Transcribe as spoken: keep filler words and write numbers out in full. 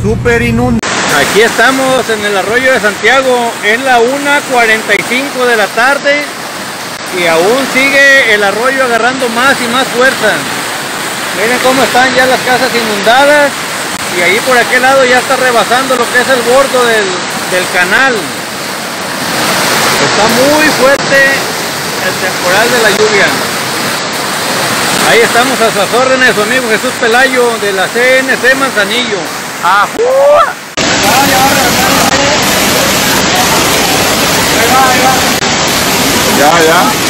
súper inundado. Aquí estamos en el arroyo de Santiago en la una cuarenta y cinco de la tarde y aún sigue el arroyo agarrando más y más fuerza. Miren cómo están ya las casas inundadas y ahí por aquel lado ya está rebasando lo que es el bordo del, del canal. Está muy fuerte el temporal de la lluvia. Ahí estamos a sus órdenes, su amigo Jesús Pelayo de la C N C Manzanillo. ¡Ajú! Ya, ya.